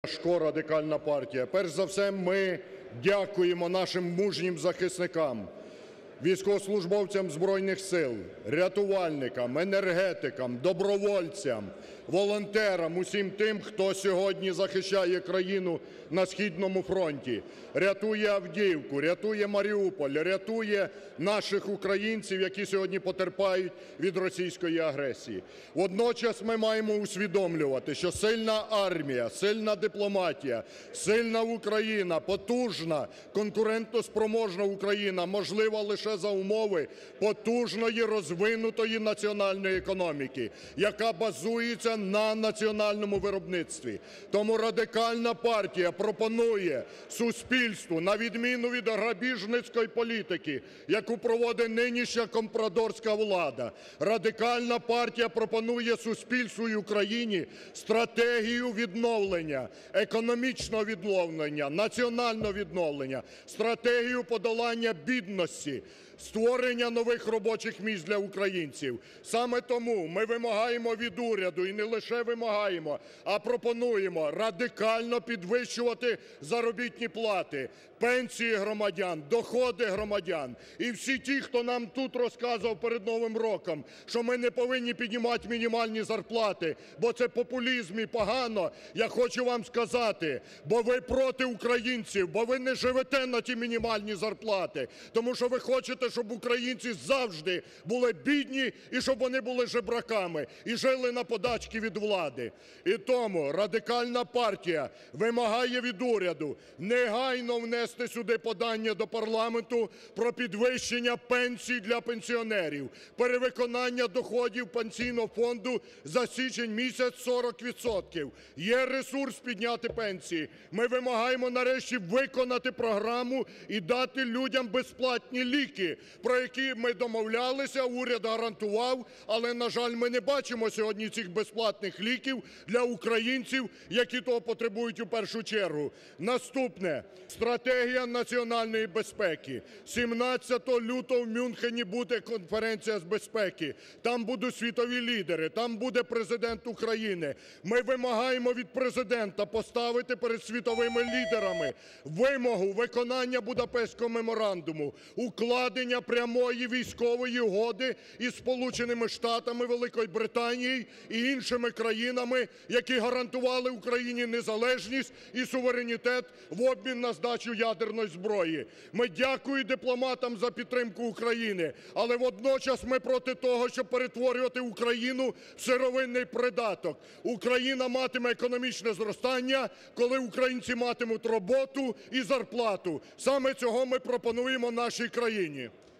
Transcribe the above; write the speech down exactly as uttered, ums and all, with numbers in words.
Ляшко, Радикальна партія. Перш за все, ми дякуємо нашим мужнім захисникам, військовослужбовцям Збройних Сил, рятувальникам, енергетикам, добровольцям, волонтерам, усім тим, хто сьогодні захищає країну на східному фронті, рятує Авдіївку, рятує Маріуполь, рятує наших українців, які сьогодні потерпають від російської агресії. Водночас ми маємо усвідомлювати, що сильна армія, сильна дипломатія, сильна Україна, потужна, конкурентоспроможна Україна можлива лише за умови потужної, розвинутої національної економіки, яка базується на національному виробництві. Тому Радикальна партія пропонує суспільству, на відміну від грабіжницької політики, яку проводить нинішня компрадорська влада, Радикальна партія пропонує суспільству і Україні стратегію відновлення, економічного відновлення, національного відновлення, стратегію подолання бідності, створення нових робочих місць для українців. Саме тому ми вимагаємо від уряду, і не лише вимагаємо, а пропонуємо радикально підвищувати заробітні плати, пенсії громадян, доходи громадян. І всі ті, хто нам тут розказував перед Новим роком, що ми не повинні піднімати мінімальні зарплати, бо це популізм і погано, я хочу вам сказати, бо ви проти українців, бо ви не живете на ті мінімальні зарплати, тому що ви хочете, щоб українці завжди були бідні і щоб вони були жебраками і жили на подачки від влади. І тому Радикальна партія вимагає від уряду негайно внести сюди подання до парламенту про підвищення пенсій для пенсіонерів, перевиконання доходів Пенсійного фонду за січень місяць сорок відсотків. Є ресурс підняти пенсії. Ми вимагаємо нарешті виконати програму і дати людям безплатні ліки, про які ми домовлялися, уряд гарантував, але, на жаль, ми не бачимо сьогодні цих безплатних ліків для українців, які того потребують у першу чергу. Наступне. Стратегія національної безпеки. сімнадцятого лютого в Мюнхені буде конференція з безпеки. Там будуть світові лідери, там буде Президент України. Ми вимагаємо від Президента поставити перед світовими лідерами вимогу виконання Будапештського меморандуму, укладення прямої військової угоди із Сполученими Штатами, Великою Британією і іншими країнами, які гарантували Україні незалежність і суверенітет в обмін на здачу ядерної зброї. Ми дякуємо дипломатам за підтримку України, але водночас ми проти того, щоб перетворювати Україну в сировинний придаток. Україна матиме економічне зростання, коли українці матимуть роботу і зарплату. Саме цього ми пропонуємо нашій країні.